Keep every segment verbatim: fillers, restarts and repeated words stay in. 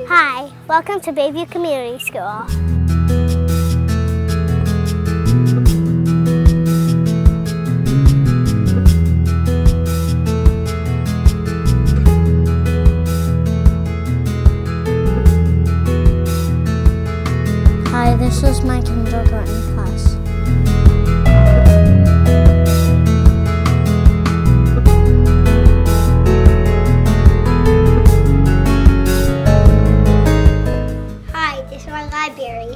Hi, welcome to Bayview Community School. Hi, this is my kindergarten class. Hi, this is our library.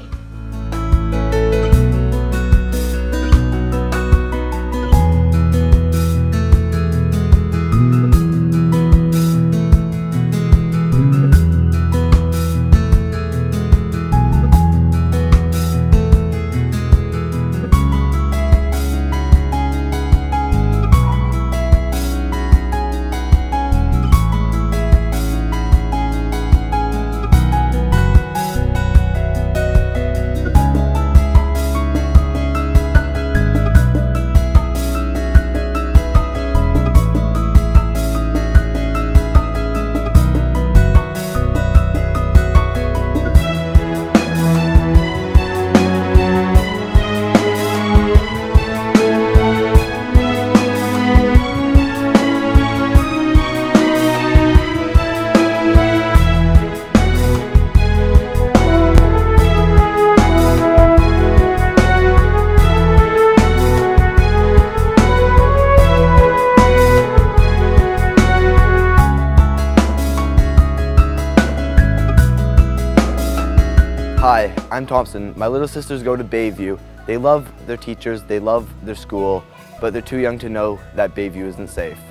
Hi, I'm Thompson. My little sisters go to Bayview. They love their teachers, they love their school, but they're too young to know that Bayview isn't safe.